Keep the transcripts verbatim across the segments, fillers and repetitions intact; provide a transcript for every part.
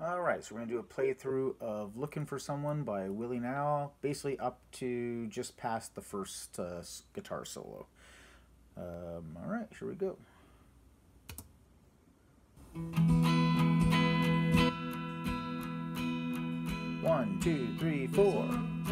Alright, so we're going to do a playthrough of Looking for Someone by Willie Now, basically up to just past the first uh, guitar solo. Um, Alright, here we go. One, two, three, four.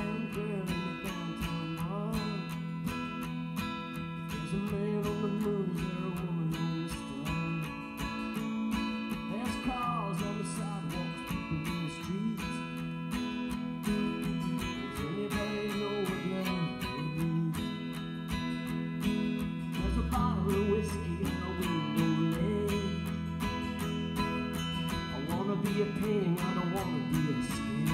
Be a painting, I don't want to be a sketch.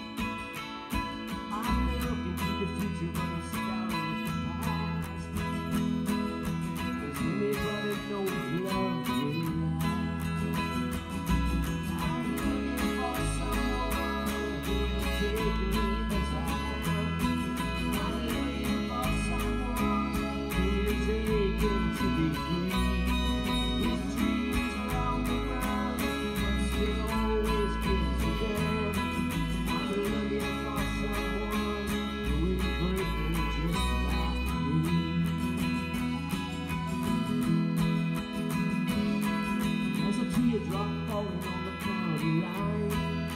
I'm looking to the future, but I'm scouring the past. Does anybody know if love really lasts? I'm looking for someone who will take me as I am. I'm looking for someone who is aching to be free. With trees around the ground, but still always gives again. I'm looking for someone who is breaking just like me. There's a teardrop falling on the county line,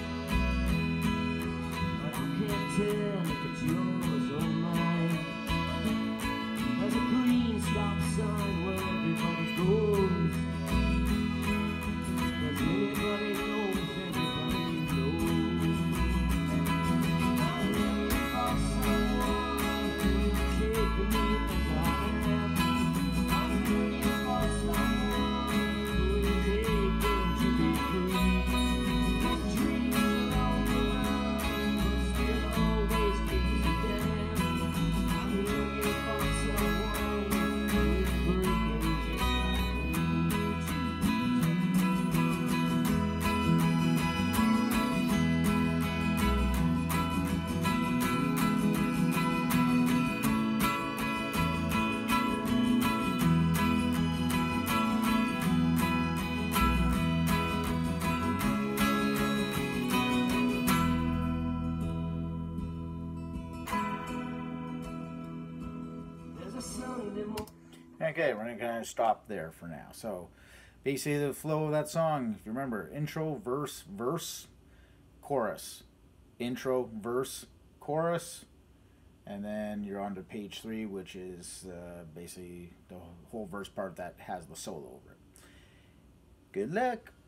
but I can't tell if it's yours or mine. There's a green stop sign where everybody goes. Does anybody know if everybody knows? I'm looking for someone who will take me as I am. I'm looking for someone who is aching to be free. With dreams around the world, but still always gives a damn. I'm looking for someone who is breaking just like me. There's a Sunday morning. Okay, we're going to kind of stop there for now. So, basically the flow of that song, if you remember, intro, verse, verse, chorus. Intro, verse, chorus. And then you're on to page three, which is uh, basically the whole verse part that has the solo over it. Good luck!